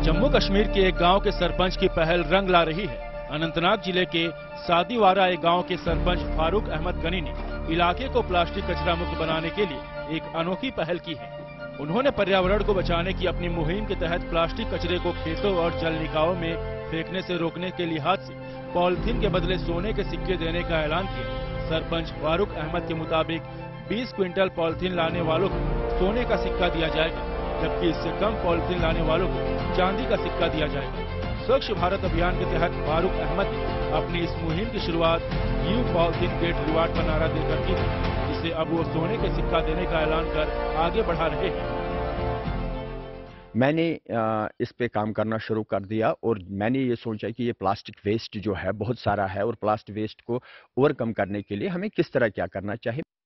जम्मू कश्मीर के एक गांव के सरपंच की पहल रंग ला रही है। अनंतनाग जिले के सादीवारा एक गांव के सरपंच फारूक अहमद गनी ने इलाके को प्लास्टिक कचरा मुक्त बनाने के लिए एक अनोखी पहल की है। उन्होंने पर्यावरण को बचाने की अपनी मुहिम के तहत प्लास्टिक कचरे को खेतों और जल निकायों में फेंकने से रोकने के लिहाज से पॉलिथीन के बदले सोने के सिक्के देने का ऐलान किया। सरपंच फारूक अहमद के मुताबिक 20 क्विंटल पॉलिथीन लाने वालों को सोने का सिक्का दिया जाएगा, जबकि इससे कम पॉलिथीन लाने वालों को चांदी का सिक्का दिया जाएगा। स्वच्छ भारत अभियान के तहत फारूक अहमद ने अपनी इस मुहिम की शुरुआत न्यू पॉलिथीन गेट रिवार्ड का नारा देकर की थी, जिसे अब वो सोने के सिक्का देने का ऐलान कर आगे बढ़ा रहे हैं। मैंने इस पे काम करना शुरू कर दिया और मैंने ये सोचा कि ये प्लास्टिक वेस्ट जो है बहुत सारा है और प्लास्टिक वेस्ट को ओवरकम करने के लिए हमें किस तरह क्या करना चाहिए।